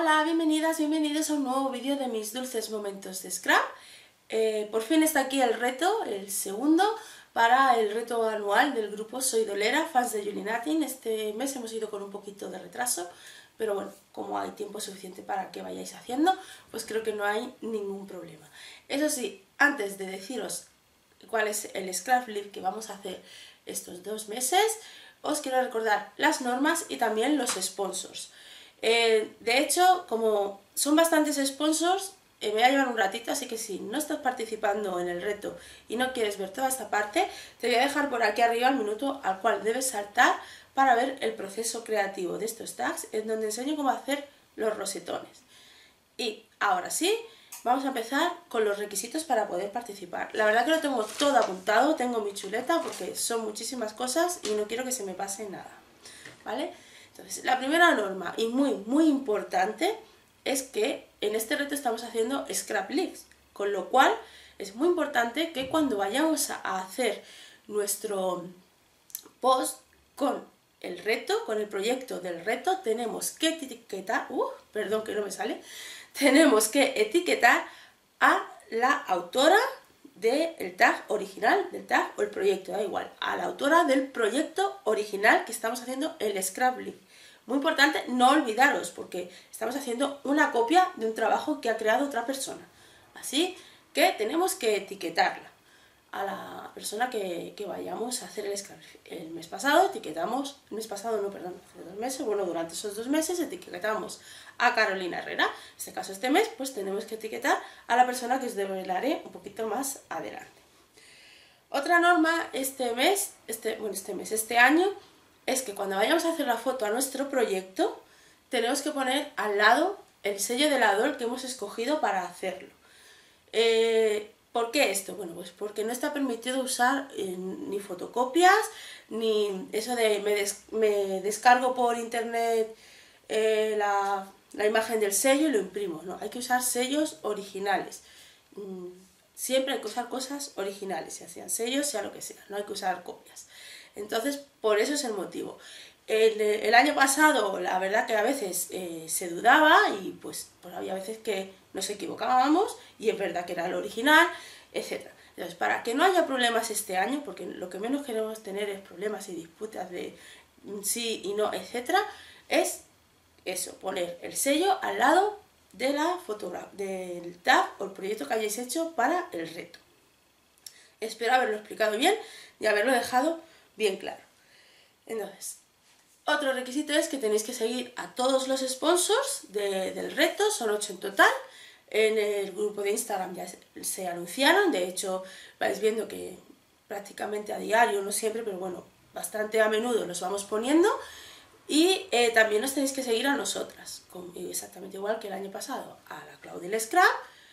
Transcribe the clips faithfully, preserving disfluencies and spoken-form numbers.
Hola, bienvenidas, bienvenidos a un nuevo vídeo de mis dulces momentos de Scrap. Eh, por fin está aquí el reto, el segundo, para el reto anual del grupo Soy Dolera, fans de Julie Natin. Este mes hemos ido con un poquito de retraso, pero bueno, como hay tiempo suficiente para que vayáis haciendo, pues creo que no hay ningún problema. Eso sí, antes de deciros cuál es el Scrap Live que vamos a hacer estos dos meses, os quiero recordar las normas y también los sponsors. Eh, de hecho, como son bastantes sponsors, eh, me voy a llevar un ratito, así que si no estás participando en el reto y no quieres ver toda esta parte, te voy a dejar por aquí arriba el minuto al cual debes saltar para ver el proceso creativo de estos tags, en donde enseño cómo hacer los rosetones. Y ahora sí, vamos a empezar con los requisitos para poder participar. La verdad que lo tengo todo apuntado, tengo mi chuleta porque son muchísimas cosas y no quiero que se me pase nada, ¿vale? Entonces, la primera norma, y muy, muy importante, es que en este reto estamos haciendo scrap leaves, con lo cual es muy importante que cuando vayamos a hacer nuestro post con el reto, con el proyecto del reto, tenemos que etiquetar, uh, perdón que no me sale, tenemos que etiquetar a la autora del tag original, del tag o el proyecto, da igual, a la autora del proyecto original que estamos haciendo el scrap leaf. Muy importante no olvidaros, porque estamos haciendo una copia de un trabajo que ha creado otra persona. Así que tenemos que etiquetarla a la persona que, que vayamos a hacer el scrap leaf. El mes pasado etiquetamos, el mes pasado no, perdón, hace dos meses, bueno, durante esos dos meses etiquetamos a Carolina Herrera. En este caso, este mes, pues tenemos que etiquetar a la persona que os develaré un poquito más adelante. Otra norma este mes, este, bueno, este mes, este año, es que cuando vayamos a hacer la foto a nuestro proyecto, tenemos que poner al lado el sello del autor que hemos escogido para hacerlo. Eh, ¿Por qué esto? Bueno, pues porque no está permitido usar eh, ni fotocopias, ni eso de me, des, me descargo por internet eh, la, la imagen del sello y lo imprimo. No, hay que usar sellos originales. Mm, siempre hay que usar cosas originales, ya sean sellos, sea lo que sea, no hay que usar copias. Entonces, por eso es el motivo. El, el año pasado, la verdad que a veces eh, se dudaba y pues, pues había veces que nos equivocábamos y es verdad que era el original, etcétera. Entonces, para que no haya problemas este año, porque lo que menos queremos tener es problemas y disputas de sí y no, etcétera, es eso, poner el sello al lado de la fotografía, del tag o el proyecto que hayáis hecho para el reto. Espero haberlo explicado bien y haberlo dejado bien claro. Entonces, otro requisito es que tenéis que seguir a todos los sponsors de, del reto, son ocho en total. En el grupo de Instagram ya se, se anunciaron, de hecho vais viendo que prácticamente a diario, no siempre, pero bueno, bastante a menudo los vamos poniendo. Y eh, también nos tenéis que seguir a nosotras, con, exactamente igual que el año pasado, a la Claudia Scrap,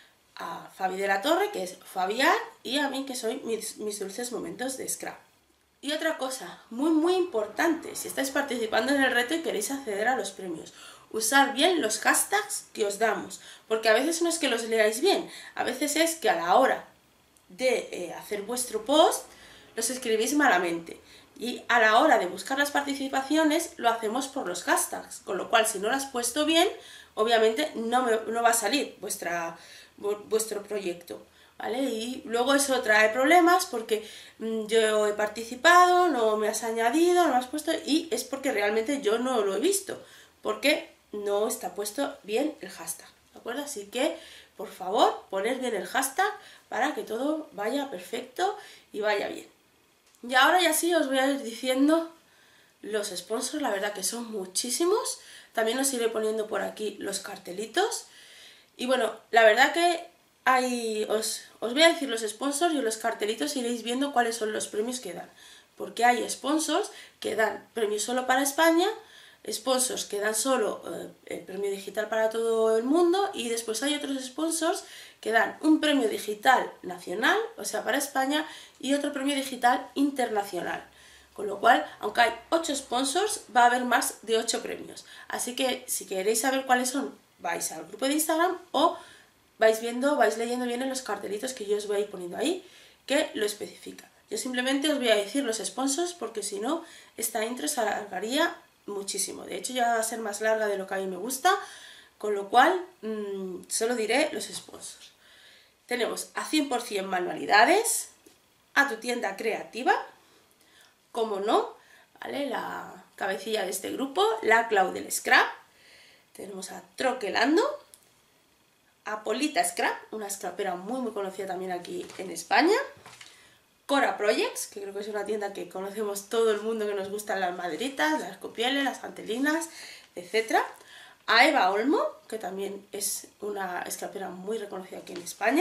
a Fabi de la Torre, que es Fabián, y a mí, que soy mis, mis dulces momentos de Scrap. Y otra cosa, muy muy importante, si estáis participando en el reto y queréis acceder a los premios, usar bien los hashtags que os damos, porque a veces no es que los leáis bien, a veces es que a la hora de eh, hacer vuestro post, los escribís malamente. Y a la hora de buscar las participaciones, lo hacemos por los hashtags, con lo cual si no lo has puesto bien, obviamente no, me, no va a salir vuestra, vuestro proyecto. ¿Vale? Y luego eso trae problemas porque mmm, yo he participado, no me has añadido, no me has puesto, y es porque realmente yo no lo he visto, porque no está puesto bien el hashtag, ¿de acuerdo? Así que, por favor, poned bien el hashtag para que todo vaya perfecto y vaya bien. Y ahora ya sí os voy a ir diciendo los sponsors, la verdad que son muchísimos, también os iré poniendo por aquí los cartelitos, y bueno, la verdad que Hay, os, os voy a decir los sponsors y los cartelitos iréis viendo cuáles son los premios que dan. Porque hay sponsors que dan premios solo para España, sponsors que dan solo eh, el premio digital para todo el mundo, y después hay otros sponsors que dan un premio digital nacional, o sea, para España, y otro premio digital internacional. Con lo cual, aunque hay ocho sponsors, va a haber más de ocho premios. Así que si queréis saber cuáles son, vais al grupo de Instagram o vais viendo, vais leyendo bien en los cartelitos que yo os voy a ir poniendo ahí, que lo especifica. Yo simplemente os voy a decir los sponsors porque si no, esta intro se alargaría muchísimo. De hecho, ya va a ser más larga de lo que a mí me gusta, con lo cual mmm, solo diré los sponsors. Tenemos a cien por cien Manualidades, a tu tienda creativa, como no, ¿vale? La cabecilla de este grupo, la Clau del Scrap, tenemos a Troquelando, a Polita Scrap, una scrapera muy muy conocida también aquí en España, Cora Projects, que creo que es una tienda que conocemos todo el mundo, que nos gustan las maderitas, las copieles, las antelinas, etcétera. A Eva Olmo, que también es una scrapera muy reconocida aquí en España.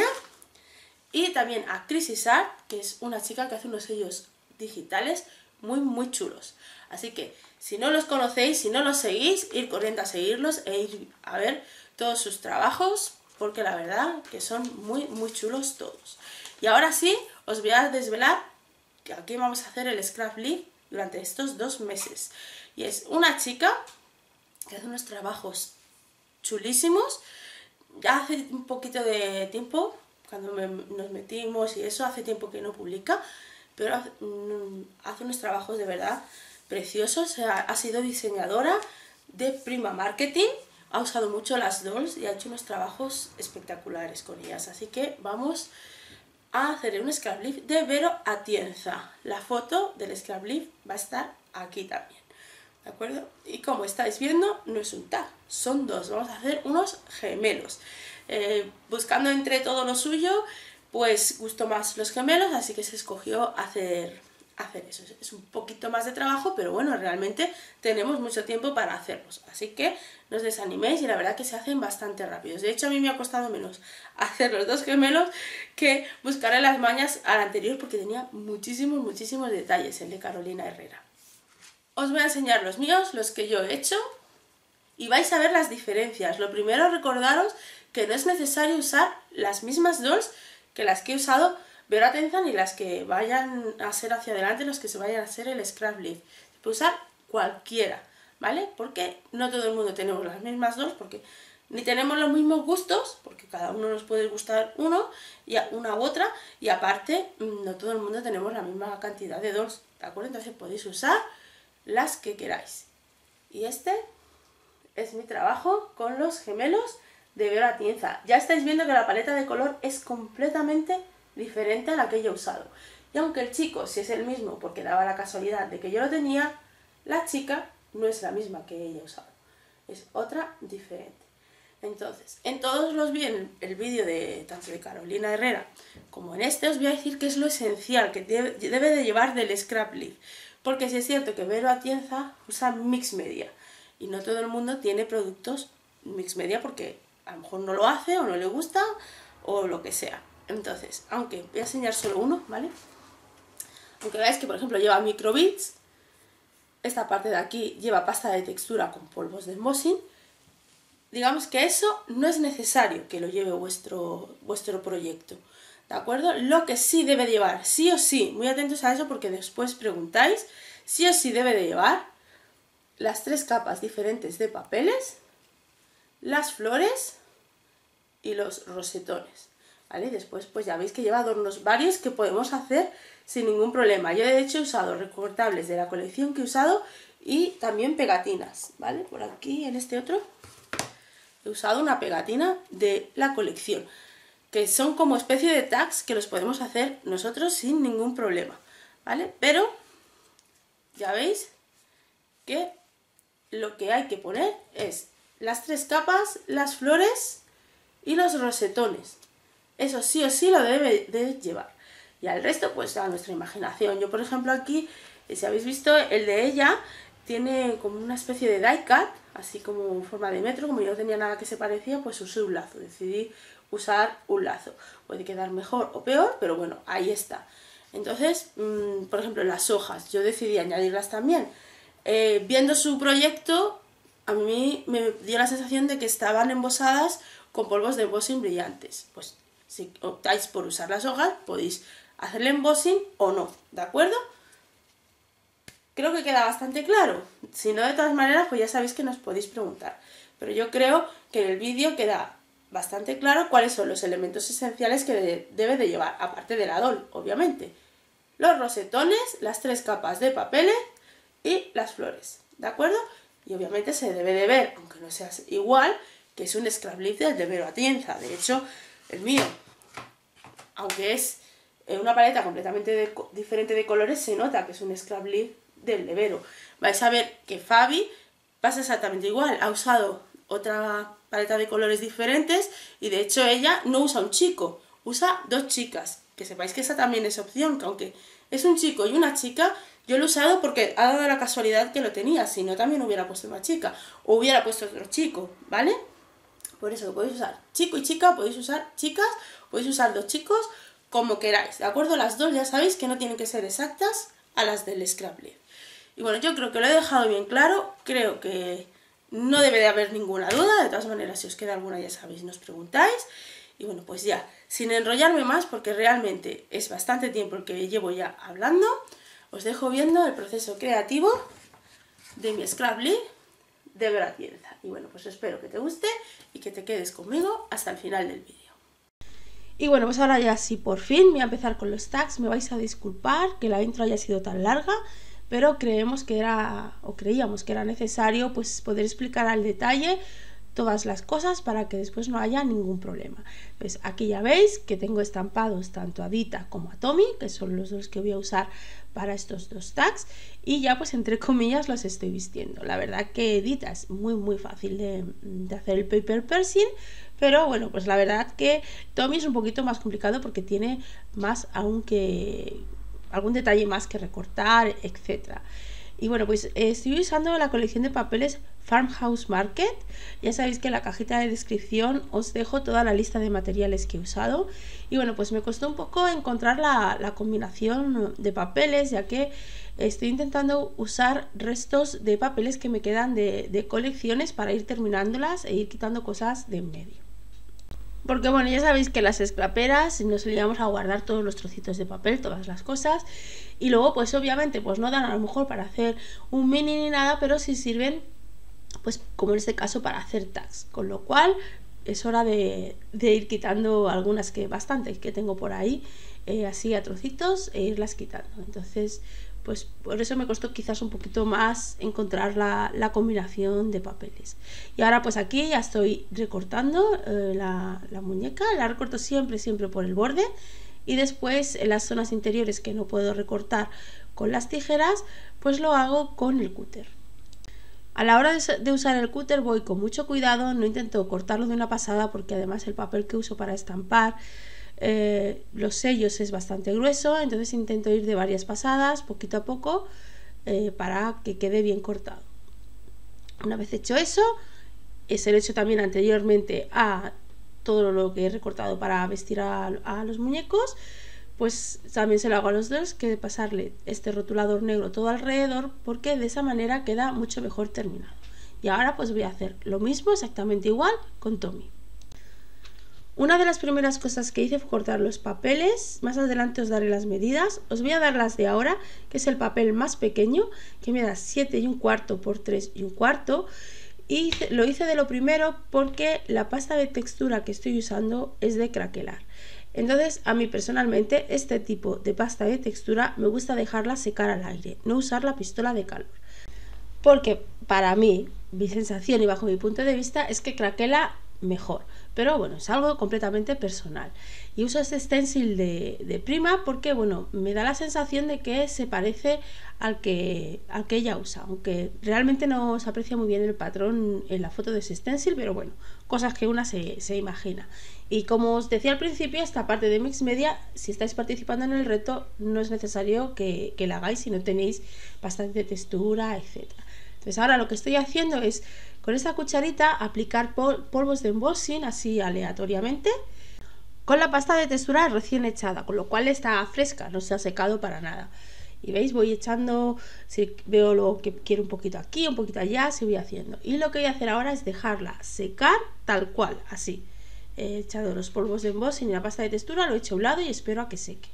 Y también a Crisis Art, que es una chica que hace unos sellos digitales muy muy chulos. Así que si no los conocéis, si no los seguís, ir corriendo a seguirlos e ir a ver todos sus trabajos, porque la verdad que son muy muy chulos todos. Y ahora sí, os voy a desvelar que aquí vamos a hacer el Scrap Leaf durante estos dos meses. Y es una chica que hace unos trabajos chulísimos. Ya hace un poquito de tiempo, cuando me, nos metimos y eso, hace tiempo que no publica, pero mm, hace unos trabajos de verdad preciosos. O sea, ha sido diseñadora de Prima Marketing, ha usado mucho las dolls y ha hecho unos trabajos espectaculares con ellas. Así que vamos a hacer un Scrap Leaf de Vero Atienza. La foto del Scrap Leaf va a estar aquí también, ¿de acuerdo? Y como estáis viendo, no es un tag, son dos. Vamos a hacer unos gemelos. Eh, buscando entre todo lo suyo, pues gustó más los gemelos, así que se escogió hacer, hacer eso. Es un poquito más de trabajo, pero bueno, realmente tenemos mucho tiempo para hacerlos. Así que no os desaniméis y la verdad que se hacen bastante rápidos. De hecho, a mí me ha costado menos hacer los dos gemelos que buscarle las mañas al anterior, porque tenía muchísimos, muchísimos detalles, el de Carolina Herrera. Os voy a enseñar los míos, los que yo he hecho, y vais a ver las diferencias. Lo primero, recordaros que no es necesario usar las mismas dolls que las que he usado Vero Atienza ni las que vayan a ser hacia adelante, los que se vayan a hacer el Scrap Leaf. Se puede usar cualquiera, ¿vale? Porque no todo el mundo tenemos las mismas dolls, porque ni tenemos los mismos gustos, porque cada uno nos puede gustar uno y una u otra, y aparte no todo el mundo tenemos la misma cantidad de dolls, ¿de acuerdo? Entonces podéis usar las que queráis. Y este es mi trabajo con los gemelos de Vero Atienza. Ya estáis viendo que la paleta de color es completamente diferente a la que yo he usado. Y aunque el chico sí es el mismo, porque daba la casualidad de que yo lo tenía, la chica no es la misma que ella ha usado. Es otra diferente. Entonces, en todos los vídeos, el vídeo de tanto de Carolina Herrera como en este, os voy a decir qué es lo esencial que debe, debe de llevar del Scrap Leaf. Porque sí es cierto que Vero Atienza usa mix media y no todo el mundo tiene productos mix media porque a lo mejor no lo hace o no le gusta o lo que sea. Entonces, aunque voy a enseñar solo uno, ¿vale? Aunque veáis que por ejemplo lleva microbits, esta parte de aquí lleva pasta de textura con polvos de embossing, digamos que eso no es necesario que lo lleve vuestro, vuestro proyecto, ¿de acuerdo? Lo que sí debe de llevar, sí o sí, muy atentos a eso porque después preguntáis, sí o sí debe de llevar las tres capas diferentes de papeles, las flores y los rosetones, ¿vale? Después pues ya veis que lleva adornos varios que podemos hacer sin ningún problema. Yo de hecho he usado recortables de la colección que he usado y también pegatinas, ¿vale? Por aquí en este otro he usado una pegatina de la colección, que son como especie de tags que los podemos hacer nosotros sin ningún problema, ¿vale? Pero ya veis que lo que hay que poner es las tres capas, las flores y los rosetones. Eso sí o sí lo debe de llevar. Y al resto pues a nuestra imaginación. Yo por ejemplo aquí, si habéis visto, el de ella tiene como una especie de die cut, así como en forma de metro. Como yo no tenía nada que se parecía, pues usé un lazo. Decidí usar un lazo. Puede quedar mejor o peor, pero bueno, ahí está. Entonces, mmm, por ejemplo, las hojas, yo decidí añadirlas también. Eh, viendo su proyecto, a mí me dio la sensación de que estaban embosadas con polvos de embossing brillantes. Pues si optáis por usar las hojas, podéis hacerle embossing o no, ¿de acuerdo? Creo que queda bastante claro. Si no, de todas maneras, pues ya sabéis que nos podéis preguntar. Pero yo creo que en el vídeo queda bastante claro cuáles son los elementos esenciales que de, debe de llevar, aparte de la doll, obviamente. Los rosetones, las tres capas de papeles y las flores, ¿de acuerdo? Y obviamente se debe de ver, aunque no sea igual, que es un Scrapleaf del Levero Atienza. De hecho, el mío, aunque es una paleta completamente de, diferente de colores, se nota que es un Scrapleaf del Levero. Vais a ver que Fabi pasa exactamente igual, ha usado otra paleta de colores diferentes y de hecho ella no usa un chico, usa dos chicas. Que sepáis que esa también es opción, que aunque es un chico y una chica, yo lo he usado porque ha dado la casualidad que lo tenía, si no también hubiera puesto una chica, o hubiera puesto otro chico, ¿vale? Por eso podéis usar chico y chica, podéis usar chicas, podéis usar dos chicos, como queráis, ¿de acuerdo? Las dos ya sabéis que no tienen que ser exactas a las del Scrapleaf. Y bueno, yo creo que lo he dejado bien claro, creo que no debe de haber ninguna duda, de todas maneras si os queda alguna ya sabéis, nos preguntáis. Y bueno, pues ya, sin enrollarme más, porque realmente es bastante tiempo el que llevo ya hablando, os dejo viendo el proceso creativo de mi Scrapleaf de Levero Atienza. Y bueno, pues espero que te guste y que te quedes conmigo hasta el final del vídeo. Y bueno, pues ahora ya sí, por fin voy a empezar con los tags. Me vais a disculpar que la intro haya sido tan larga, pero creemos que era, o creíamos que era necesario, pues poder explicar al detalle todas las cosas para que después no haya ningún problema. Pues aquí ya veis que tengo estampados tanto a Dita como a Tommy, que son los dos que voy a usar para estos dos tags, y ya pues entre comillas los estoy vistiendo. La verdad que Dita es muy muy fácil de, de hacer el paper piercing, pero bueno, pues la verdad que Tommy es un poquito más complicado porque tiene más aún que algún detalle más que recortar, etcétera. Y bueno, pues eh, estoy usando la colección de papeles Farmhouse Market. Ya sabéis que en la cajita de descripción os dejo toda la lista de materiales que he usado. Y bueno, pues me costó un poco encontrar la, la combinación de papeles, ya que estoy intentando usar restos de papeles que me quedan de, de colecciones para ir terminándolas e ir quitando cosas de en medio. Porque bueno, ya sabéis que las scraperas nos solíamos a guardar todos los trocitos de papel, todas las cosas, y luego pues obviamente pues no dan a lo mejor para hacer un mini ni nada, pero sí sirven pues como en este caso para hacer tags, con lo cual es hora de, de ir quitando algunas, que bastantes que tengo por ahí, eh, así a trocitos, e irlas quitando. Entonces pues por eso me costó quizás un poquito más encontrar la, la combinación de papeles. Y ahora pues aquí ya estoy recortando eh, la, la muñeca, la recorto siempre, siempre por el borde, y después en las zonas interiores que no puedo recortar con las tijeras, pues lo hago con el cúter. A la hora de, de usar el cúter voy con mucho cuidado, no intento cortarlo de una pasada porque además el papel que uso para estampar, Eh, los sellos es bastante grueso, entonces intento ir de varias pasadas, poquito a poco, eh, para que quede bien cortado. Una vez hecho eso, se lo he hecho también anteriormente a todo lo que he recortado para vestir a, a los muñecos, pues también se lo hago a los dos, que de pasarle este rotulador negro todo alrededor, porque de esa manera queda mucho mejor terminado. Y ahora pues voy a hacer lo mismo, exactamente igual, con Tommy. Una de las primeras cosas que hice fue cortar los papeles. Más adelante os daré las medidas. Os voy a dar las de ahora, que es el papel más pequeño, que me da siete y un cuarto por tres y un cuarto. Y lo hice de lo primero porque la pasta de textura que estoy usando es de craquelar. Entonces a mí personalmente este tipo de pasta de textura me gusta dejarla secar al aire, no usar la pistola de calor. Porque para mí, mi sensación y bajo mi punto de vista es que craquela mejor, pero bueno, es algo completamente personal. Y uso este stencil de, de Prima porque bueno, me da la sensación de que se parece al que, al que ella usa, aunque realmente no se aprecia muy bien el patrón en la foto de ese stencil, pero bueno, cosas que una se, se imagina. Y como os decía al principio, esta parte de Mix Media, si estáis participando en el reto, no es necesario que, que la hagáis si no tenéis bastante textura, etcétera. Entonces ahora lo que estoy haciendo es con esta cucharita aplicar pol polvos de embossing así aleatoriamente con la pasta de textura recién echada, con lo cual está fresca, no se ha secado para nada. Y veis, voy echando, si veo lo que quiero un poquito aquí, un poquito allá, se voy haciendo. Y lo que voy a hacer ahora es dejarla secar tal cual, así. He echado los polvos de embossing y la pasta de textura, lo he hecho a un lado y espero a que seque.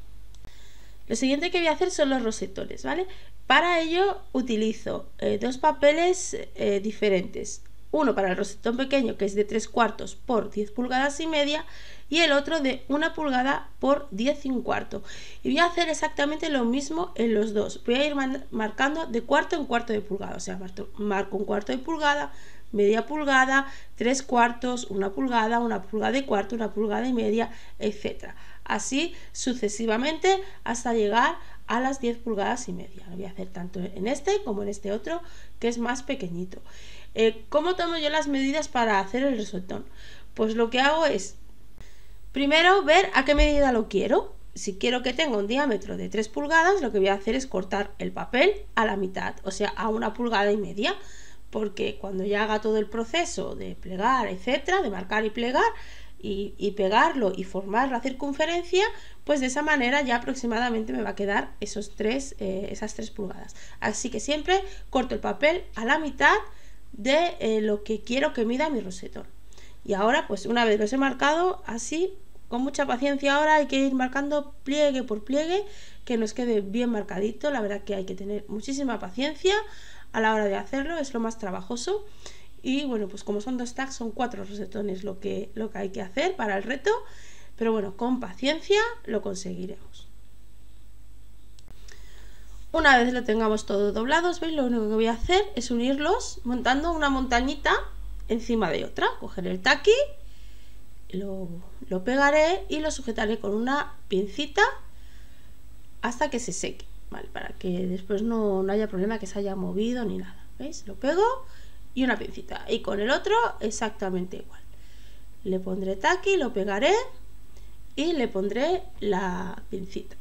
Lo siguiente que voy a hacer son los rosetones, ¿vale? Para ello utilizo eh, dos papeles eh, diferentes. Uno para el rosetón pequeño, que es de tres cuartos por diez pulgadas y media, y el otro de una pulgada por diez y un cuarto. Y voy a hacer exactamente lo mismo en los dos. Voy a ir marcando de cuarto en cuarto de pulgada, o sea, marco un cuarto de pulgada, media pulgada, tres cuartos, una pulgada, una pulgada y cuarto, una pulgada y media, etcétera. Así sucesivamente hasta llegar a las diez pulgadas y media. Lo voy a hacer tanto en este como en este otro, que es más pequeñito. Eh, ¿Cómo tomo yo las medidas para hacer el rosetón? Pues lo que hago es, primero, ver a qué medida lo quiero. Si quiero que tenga un diámetro de tres pulgadas, lo que voy a hacer es cortar el papel a la mitad, o sea, a una pulgada y media, porque cuando ya haga todo el proceso de plegar, etcétera, de marcar y plegar, y, y pegarlo y formar la circunferencia, pues de esa manera ya aproximadamente me va a quedar esos tres, eh, esas tres pulgadas. Así que siempre corto el papel a la mitad de eh, lo que quiero que mida mi rosetón. Y ahora, pues una vez los he marcado así, con mucha paciencia, ahora hay que ir marcando pliegue por pliegue, que nos quede bien marcadito. La verdad que hay que tener muchísima paciencia a la hora de hacerlo, es lo más trabajoso. Y bueno, pues como son dos tags, son cuatro rosetones lo que, lo que hay que hacer para el reto, pero bueno, con paciencia lo conseguiremos. Una vez lo tengamos todo doblados, ¿veis? Lo único que voy a hacer es unirlos montando una montañita encima de otra. Coger el taqui, lo, lo pegaré y lo sujetaré con una pincita hasta que se seque, ¿vale? Para que después no, no haya problema que se haya movido ni nada. ¿Veis? Lo pego y una pincita, y con el otro exactamente igual. Le pondré taqui, lo pegaré y le pondré la pincita.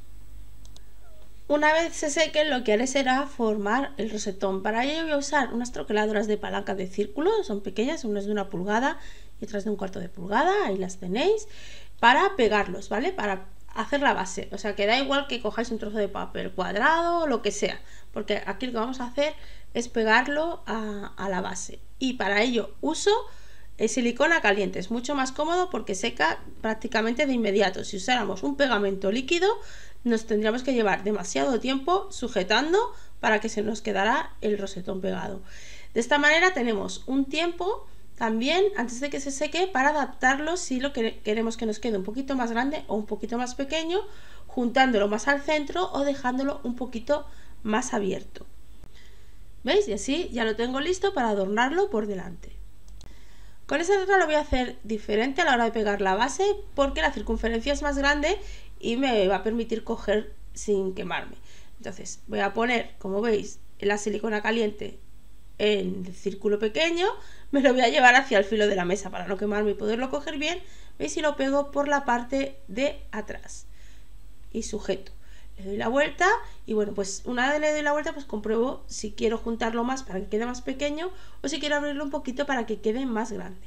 Una vez se sequen, lo que haré será formar el rosetón. Para ello voy a usar unas troqueladoras de palanca de círculo, son pequeñas, unas de una pulgada y otras de un cuarto de pulgada, ahí las tenéis, para pegarlos, ¿vale? Para hacer la base, o sea que da igual que cojáis un trozo de papel cuadrado o lo que sea, porque aquí lo que vamos a hacer es pegarlo a, a la base, y para ello uso el silicona caliente. Es mucho más cómodo porque seca prácticamente de inmediato. Si usáramos un pegamento líquido nos tendríamos que llevar demasiado tiempo sujetando para que se nos quedara el rosetón pegado. De esta manera tenemos un tiempo también antes de que se seque para adaptarlo si lo que queremos que nos quede un poquito más grande o un poquito más pequeño, juntándolo más al centro o dejándolo un poquito más abierto. ¿Veis? Y así ya lo tengo listo para adornarlo por delante. Con esta otra lo voy a hacer diferente a la hora de pegar la base, porque la circunferencia es más grande y me va a permitir coger sin quemarme. Entonces voy a poner, como veis, la silicona caliente en el círculo pequeño, me lo voy a llevar hacia el filo de la mesa para no quemarme y poderlo coger bien. ¿Veis? Y lo pego por la parte de atrás y sujeto. Le doy la vuelta y bueno, pues una vez le doy la vuelta, pues compruebo si quiero juntarlo más para que quede más pequeño o si quiero abrirlo un poquito para que quede más grande.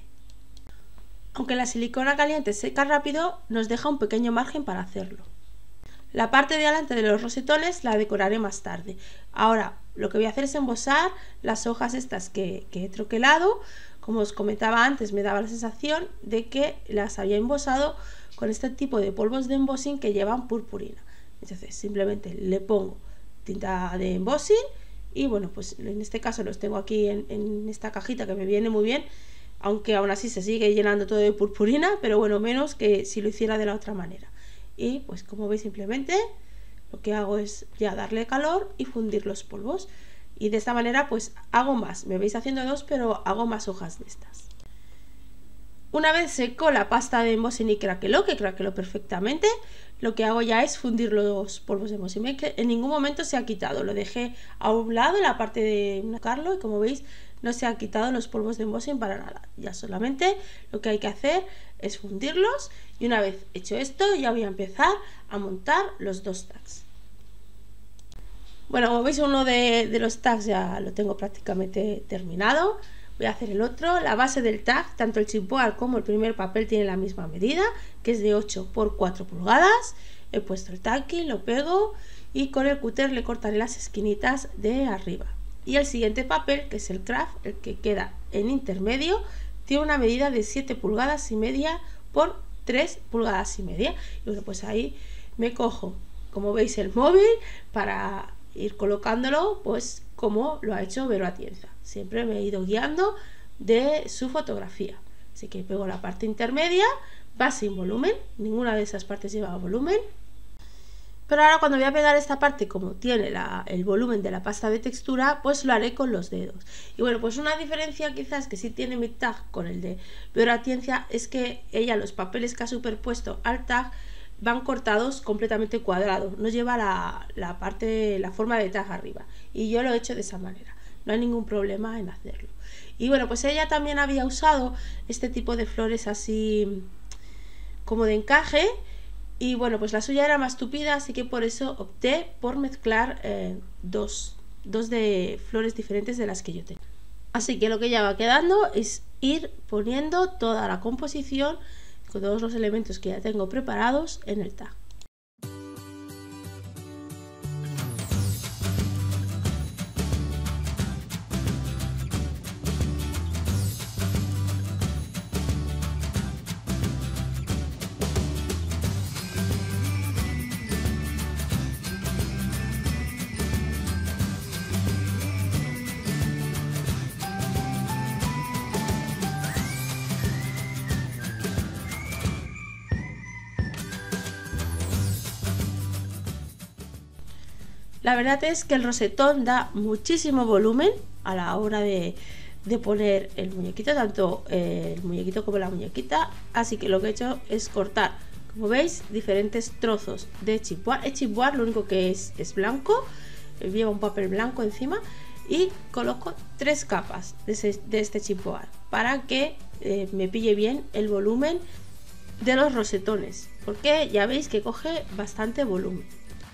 Aunque la silicona caliente seca rápido, nos deja un pequeño margen para hacerlo. La parte de adelante de los rosetones la decoraré más tarde. Ahora lo que voy a hacer es embosar las hojas estas que, que he troquelado. Como os comentaba antes, me daba la sensación de que las había embosado con este tipo de polvos de embossing que llevan purpurina. Entonces simplemente le pongo tinta de embossing y bueno, pues en este caso los tengo aquí en, en esta cajita que me viene muy bien, aunque aún así se sigue llenando todo de purpurina, pero bueno, menos que si lo hiciera de la otra manera. Y pues como veis, simplemente lo que hago es ya darle calor y fundir los polvos, y de esta manera pues hago más. Me veis haciendo dos, pero hago más hojas de estas. Una vez seco la pasta de embossing y craqueló, que craqueló perfectamente, lo que hago ya es fundir los polvos de embossing. Que en ningún momento se ha quitado, lo dejé a un lado en la parte de marcarlo y como veis no se han quitado los polvos de embossing para nada. Ya solamente lo que hay que hacer es fundirlos, y una vez hecho esto ya voy a empezar a montar los dos tags. Bueno, como veis, uno de, de los tags ya lo tengo prácticamente terminado. Voy a hacer el otro. La base del tag, tanto el chipboard como el primer papel, tiene la misma medida, que es de ocho por cuatro pulgadas. He puesto el taqui, lo pego y con el cúter le cortaré las esquinitas de arriba. Y el siguiente papel, que es el craft, el que queda en intermedio, tiene una medida de siete pulgadas y media por tres pulgadas y media. Y bueno, pues ahí me cojo, como veis, el móvil para ir colocándolo pues como lo ha hecho Vero Atienza. Siempre me he ido guiando de su fotografía. Así que pego la parte intermedia, va sin volumen, ninguna de esas partes lleva volumen. Pero ahora cuando voy a pegar esta parte, como tiene la, el volumen de la pasta de textura, pues lo haré con los dedos. Y bueno, pues una diferencia quizás que sí tiene mi tag con el de Veora Ciencia es que ella los papeles que ha superpuesto al tag van cortados completamente cuadrados, no lleva la, la parte, la forma de tag arriba. Y yo lo he hecho de esa manera, no hay ningún problema en hacerlo. Y bueno, pues ella también había usado este tipo de flores así como de encaje. Y bueno, pues la suya era más tupida, así que por eso opté por mezclar eh, dos, dos de flores diferentes de las que yo tengo. Así que lo que ya va quedando es ir poniendo toda la composición con todos los elementos que ya tengo preparados en el tag. La verdad es que el rosetón da muchísimo volumen a la hora de, de poner el muñequito, tanto el muñequito como la muñequita. Así que lo que he hecho es cortar, como veis, diferentes trozos de chipboard. El chipboard lo único que es es blanco, lleva un papel blanco encima, y coloco tres capas de, ese, de este chipboard para que eh, me pille bien el volumen de los rosetones, porque ya veis que coge bastante volumen.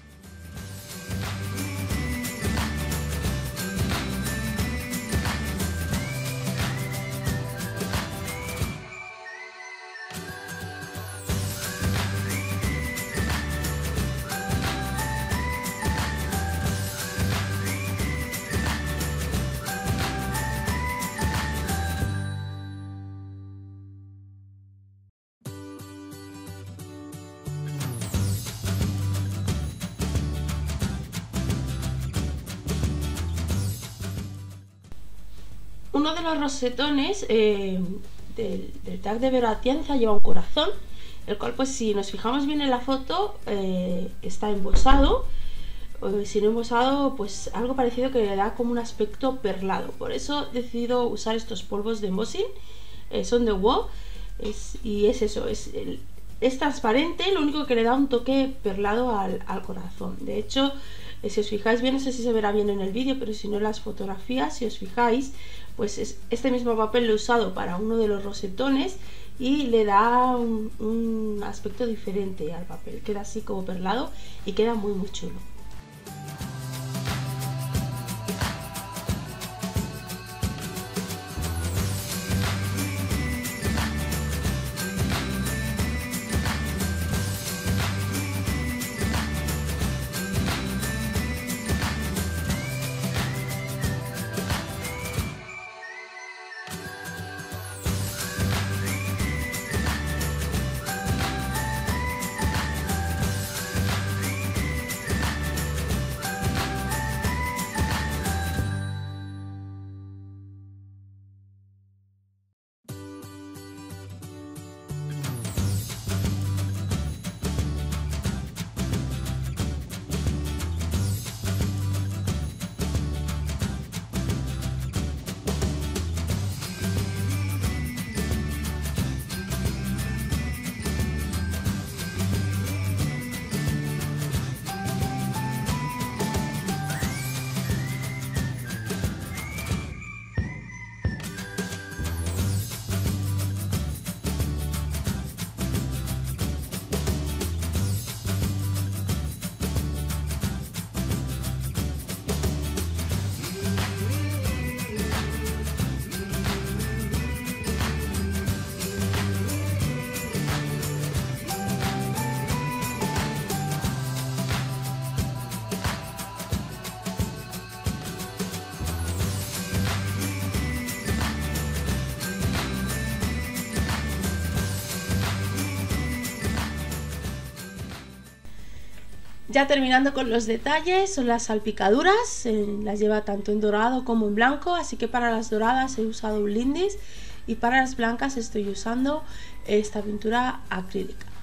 Uno de los rosetones eh, del, del tag de Veora Ciencia lleva un corazón, el cual, pues si nos fijamos bien en la foto, eh, está embosado. Eh, si no embosado, pues algo parecido que le da como un aspecto perlado. Por eso he decidido usar estos polvos de embossing, eh, son de W O, es, y es eso, es, el, es transparente, lo único que le da un toque perlado al, al corazón. De hecho, eh, si os fijáis bien, no sé si se verá bien en el vídeo, pero si no en las fotografías, si os fijáis, pues es, este mismo papel lo he usado para uno de los rosetones y le da un, un aspecto diferente al papel, queda así como perlado y queda muy muy chulo. Ya terminando con los detalles, son las salpicaduras, eh, las lleva tanto en dorado como en blanco, así que para las doradas he usado un lindis y para las blancas estoy usando esta pintura acrílica.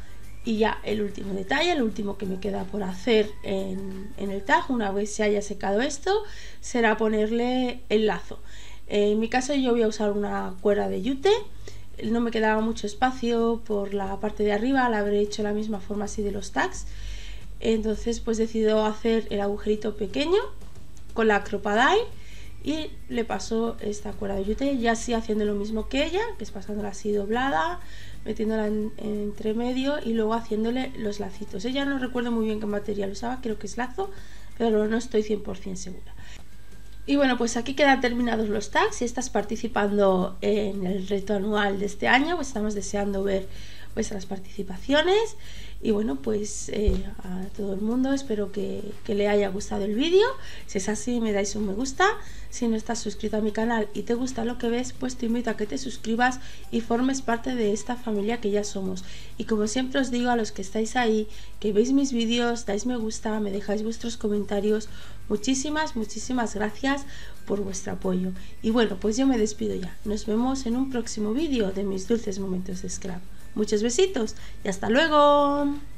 Y ya el último detalle, el último que me queda por hacer en, en el tag, una vez se haya secado esto, será ponerle el lazo. En mi caso yo voy a usar una cuerda de yute, no me quedaba mucho espacio por la parte de arriba, la habré hecho de la misma forma así de los tags. Entonces pues decido hacer el agujerito pequeño con la Crop-A-Dye y le paso esta cuerda de yute, ya así haciendo lo mismo que ella, que es pasándola así doblada, metiéndola en, en entre medio y luego haciéndole los lacitos. Ella no recuerdo muy bien qué material usaba, creo que es lazo, pero no estoy cien por cien segura. Y bueno, pues aquí quedan terminados los tags. Si estás participando en el reto anual de este año, pues estamos deseando ver vuestras participaciones. Y bueno, pues eh, a todo el mundo espero que, que le haya gustado el vídeo. Si es así, me dais un me gusta. Si no estás suscrito a mi canal y te gusta lo que ves, pues te invito a que te suscribas y formes parte de esta familia que ya somos. Y como siempre os digo a los que estáis ahí, que veis mis vídeos, dais me gusta, me dejáis vuestros comentarios, muchísimas, muchísimas gracias por vuestro apoyo. Y bueno, pues yo me despido ya. Nos vemos en un próximo vídeo de mis dulces momentos de Scrap. Muchos besitos y hasta luego.